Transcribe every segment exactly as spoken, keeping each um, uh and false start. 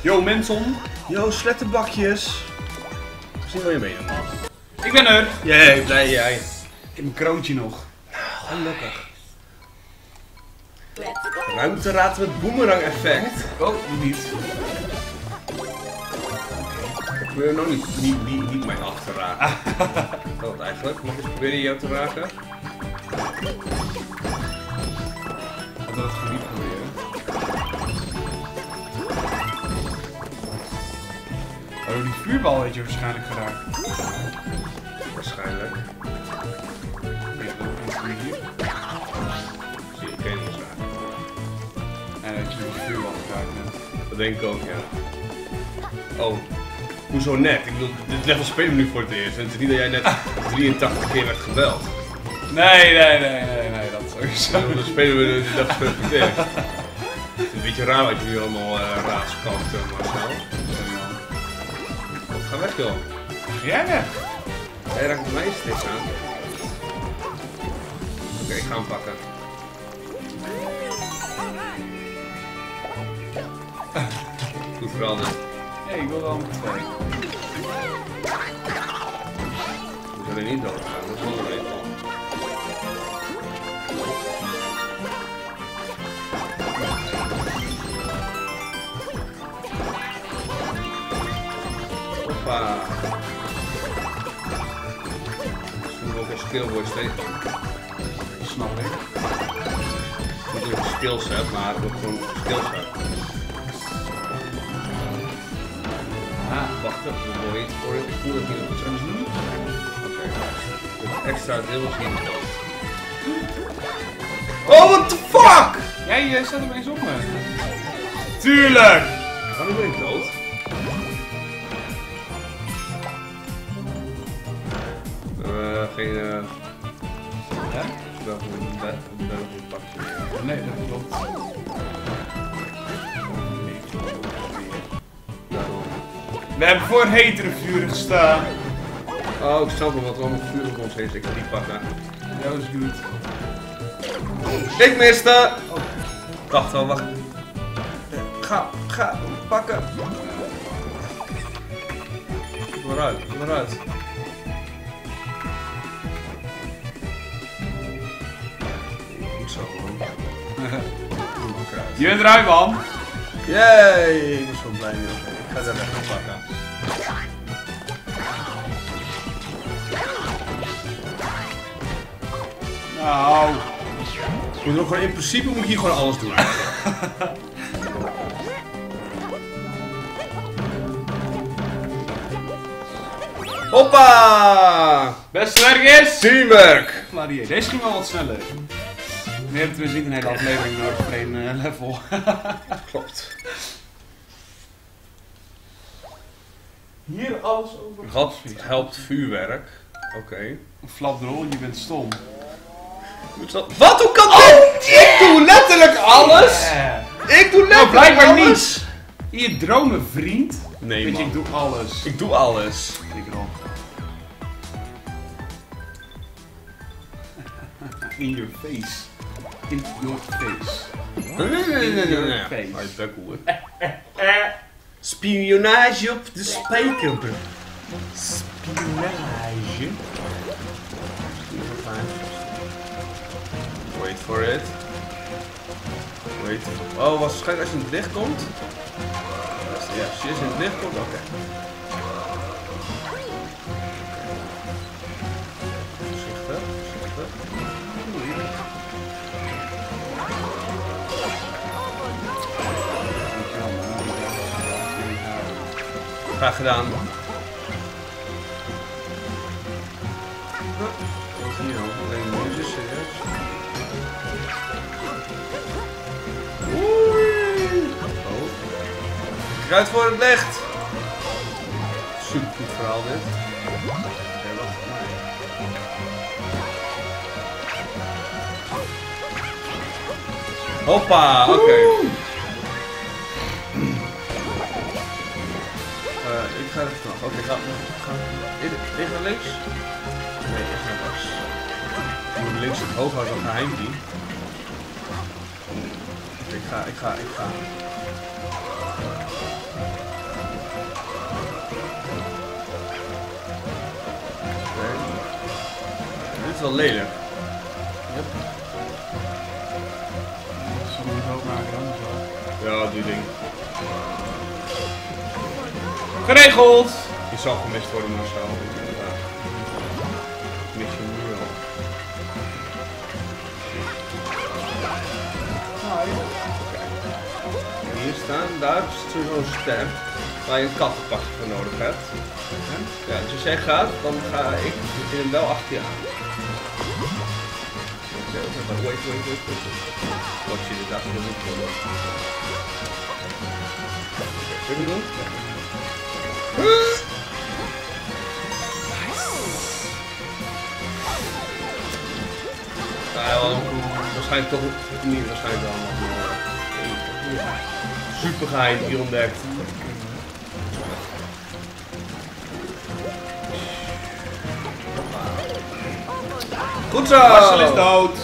Yo mensen. Yo, slettenbakjes. Misschien wil je meedoen, man. Ik ben er. Jee, blij jij. Ik heb mijn kroontje nog. Gelukkig. Ruimteraad met boemerang effect. Oh, niet. Ik wil nog niet, niet, niet, niet mij af te raken. Wat eigenlijk? Mag ik eens proberen jou te raken? Ik wil het gewoon niet proberen. Oh, die vuurbal heeft je waarschijnlijk geraakt. Waarschijnlijk. Ja, dat is hier. Zie ik geen iets raken. En dat je met de vuurbal geraakt hebt. Dat denk ik ook, ja. Oh. Hoezo net? Ik bedoel, dit level spelen we nu voor het eerst. En het is niet dat jij net drieëntachtig keer werd gebeld. Nee, nee, nee, nee, nee, dat sowieso. Dan spelen we dit level spelen voor het eerst. Het is een beetje raar wat je nu allemaal uh, raadskant, uh, Marcel. Ga weg, joh. Jij weg? Hij raakt bij mij steeds aan. Oké, okay, ik ga hem pakken. Goed veranderd. Nee, ik wil wel met twee. We zullen niet doodgaan, dat is wel een regel. Hoppa. Misschien ook een skillboy steeds. Snap ik. Niet dat je skills hebt, maar ook gewoon skills hebt. Ah, wacht even, wait for it. Ik voel dat hier iets anders doen. Oké, okay. Extra deel is hier dood. Oh, what the fuck! Jij uh, staat opeens op me. Tuurlijk! Waarom ben ik dood? Uh, geen uh... Hè? Wel een bed of een pakje. Nee, dat klopt. Daarom. We hebben voor hetere vuren gestaan. Oh, ik snap wel wat er allemaal vuur op ons heen zit. Ik ga die pakken. Ja, dat is goed. Ik miste! Oh. Wacht wel, wacht. Ga, ga, pakken. Kom eruit, kom eruit. Goed zo, man. Je bent eruit, man. Yay! Ik ben zo blij mee. Ik ga er even pakken. Nou. Je moet ook gewoon, in principe moet je hier gewoon alles doen. Hoppa! Beste werk is! Teamwork! Maar die, deze ging wel wat sneller. We hebben dus niet een hele aflevering nodig voor één uh, level. Klopt. Hier alles over. Wat helpt vuurwerk? Oké. Okay. Flapdrol, je bent stom. Wat? Hoe kan dit? Oh, ik doe letterlijk alles! Yeah. Ik doe letterlijk nou, blijkbaar alles! Niet. Hier, dromen vriend. Nee, weet man. je, ik doe alles. Ik doe alles. Klik erop. In your face. In your face. Nee, nee, nee, nee, nee, nee. Face. Maar het is spionage op de spijker. Spionage. Wait for it. Wait. Oh, waarschijnlijk als je in het licht komt. Ja, als je in het licht komt, oké. Okay. Voorzichtig, voorzichtig. Graag gedaan. Wat is hier nou? Alleen nu is serieus. Oei! Oh. Kijk uit voor het licht! Super goed verhaal dit. Oké, wacht voor mij. Hoppa, oké. Okay. Uh, ik ga even terug. Oké, okay, ga, ga. Ik ga links. Nee, ik ga rechts. Ik moet links het hoog houden, dan geheim die. Ik ga, ik ga, ik ga. het wel lelijk. Yep. Zo moet je ook maken dan. Zo. Ja, doe je ding. Geregeld! Je zal gemist worden, maar zo. Ja. Mis je nu wel. En hier staan, daar is zo'n stem waar je een kattenpakje voor nodig hebt. Ja, dus als jij gaat, dan ga ik in een bel achter je aan. Wait, wait, wait, wait, wait. Wat zie je daar zo niet voor? Zullen we doen? Ja, wel, waarschijnlijk toch niet, waarschijnlijk wel. Maar, super geheim hier ontdekt. Goed zo! Marcel is dood!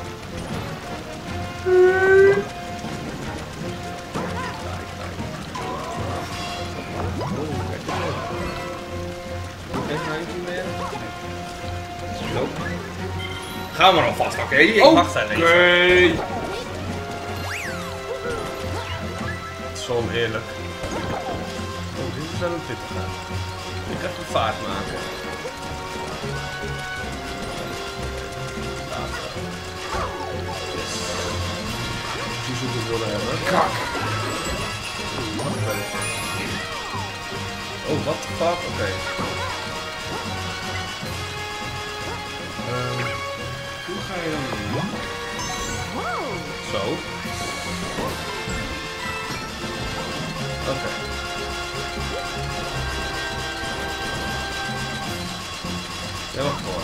Ga maar alvast, oké? Okay? Ik mag daar niet. Oké. Het is wel oneerlijk. Oh, dit is wel een pittige. Ik ga even vaart maken. Precies hoe we het willen hebben. Kak. Oh, what the fuck? Oké. Okay. Um, Hoe ga je dan doen? Zo. Oké. Okay. Ja, wacht voor.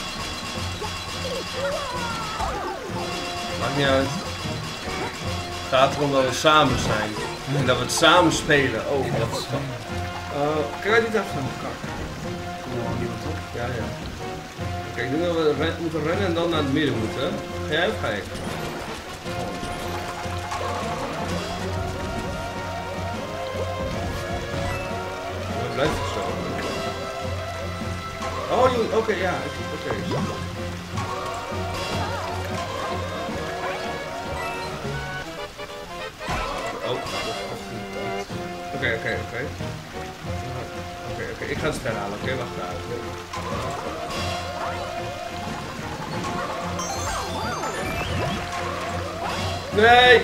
Maakt niet uit. Het gaat erom dat we samen zijn. En dat we het samen spelen. Oh, wat is dat? Uh, kan jij niet even naar elkaar? Kom er niemand op? Ja, ja. Kijk, ik denk dat we ren moeten rennen en dan naar het midden moeten. Ga jij of ga ik? Waar blijft het zo? Oh, oké, okay, ja. Oké. Okay. Oh, oké, oké, oké. Oké, oké, ik ga het spel halen, oké, okay, wacht daar. Nee!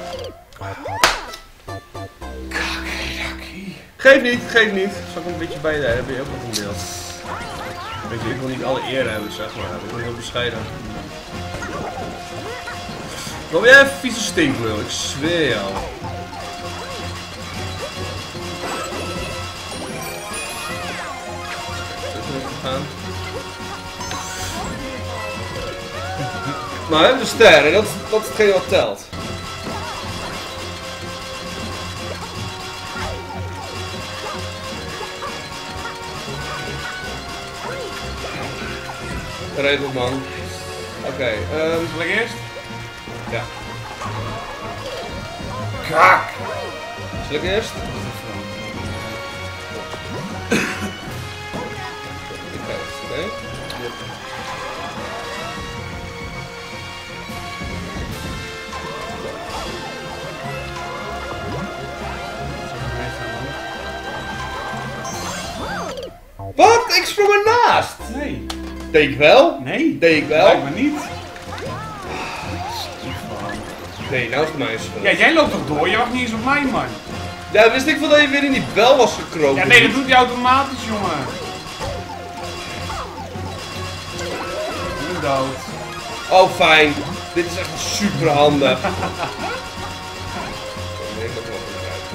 Geef niet, geef niet. Zal ik een beetje bij daar, heb je ook nog een beeld. Weet je, ik wil niet alle eer hebben, zeg maar. Ik wil heel bescheiden. Kom jij even vieze stinklul, ik zweer jou. Gaan. Maar we hebben de sterren, dat, dat is hetgeen wat telt. Geregeld, man. Oké, okay, um, zal ik eerst? Ja. Kak! Zal ik eerst? Oké. Wat? Ik sprong ernaast! Nee. Deed ik wel? Nee. Deed ik wel? Lijkt me niet. Nee, nou is het mijn schuld. Ja, jij loopt toch door? Je wacht niet eens op mij, man. Ja, wist ik wel dat je weer in die bel was gekropen. Ja, nee, dat doet hij automatisch, jongen. Ik ben dood. Oh, fijn. Dit is echt super handig. Nee, dat klopt niet uit.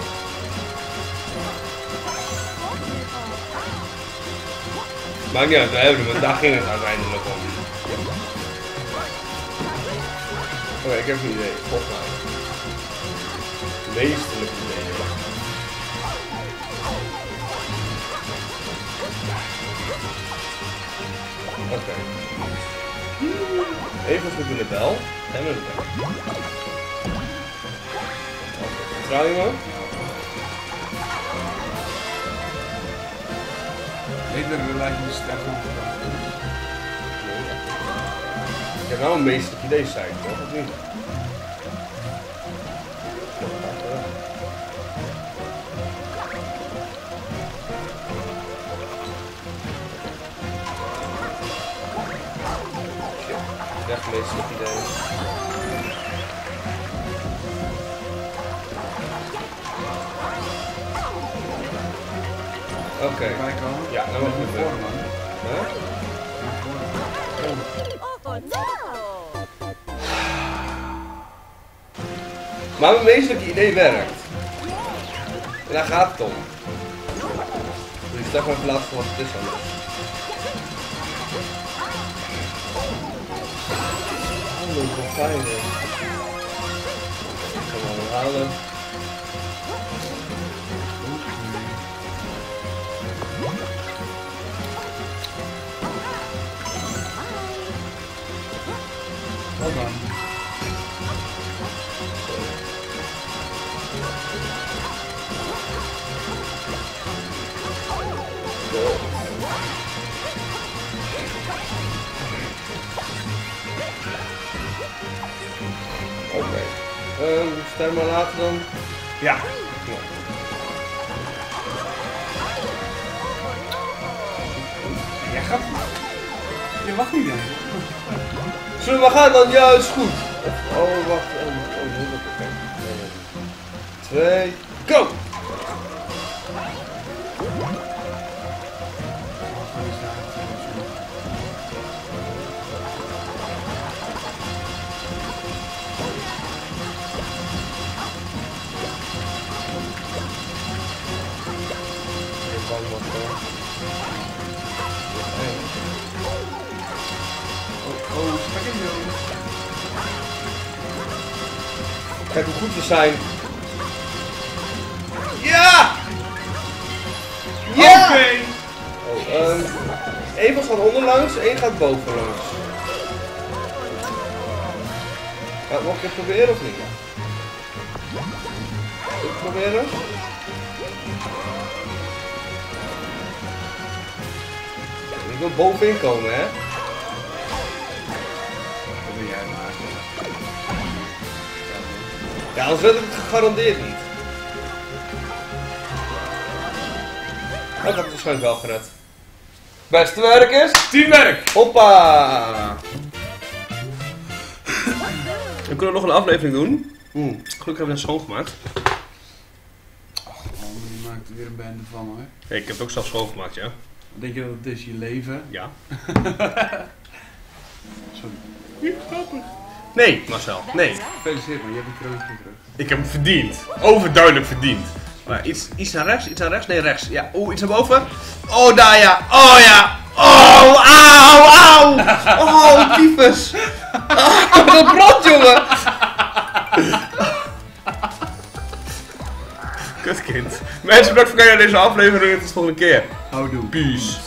Maakt niet uit, we hebben hem, want daar ging het uiteindelijk om. Oké, okay, ik heb een idee. Volg mij. Meesterlijk idee. Oké. Okay. Even goed in de bel. En met de bel. Vertrouw je me? Iedereen lijkt me sterk op. Ik heb nou een meestelijk idee, zei ik toch? Of niet? Shit, echt meestelijk idee. Oké. Okay. Ja, dan mag ik weer. Huh? Maar mijn meestelijke idee werkt. En daar gaat het om. Dus ik stel even laten voor wat het is anders. Oh, dat is wel fijn. Hè. Ik kan hem halen. Wat dan? Oké. Okay. Um, stel maar later dan. Ja. Ja. Jij gaat... Je wacht niet, hè? Zullen we gaan dan? Ja, is goed. Oh, wacht. Oh, oh, oké. Okay. Twee, go! Oh, spek in jou. Kijk hoe goed we zijn. Ja! Ja! Oké! Okay. Oh, um, één gaat onderlangs, één gaat bovenlangs. Ga het nog een keer proberen of niet? Goed proberen? Ik wil bovenin komen, hè? Dat wil jij maken. Ja, anders wil ik het gegarandeerd niet. Oh, ik heb het waarschijnlijk wel gered. Beste werk is... Teamwerk! Hoppa! We kunnen nog een aflevering doen. Oeh, gelukkig hebben we het schoongemaakt. Ach man, je maakt er weer een bende van hoor. Hey, ik heb het ook zelf schoongemaakt, ja. Denk je dat het is je leven? Ja. Sorry. Niet grappig. Nee, Marcel, nee. Gefeliciteerd man, je hebt een kroontje terug. Ik heb hem verdiend. Overduidelijk verdiend. Maar iets, iets naar rechts, iets naar rechts? Nee, rechts. Ja, oeh, iets naar boven. Oh, daar ja. Oh ja. Oh, auw, auw. Oh, tyfus. Oh, ik heb een brand, jongen. Kutkind. Mensen, bedankt voor het kijken naar deze aflevering. Tot de volgende keer. Houdoe. Peace.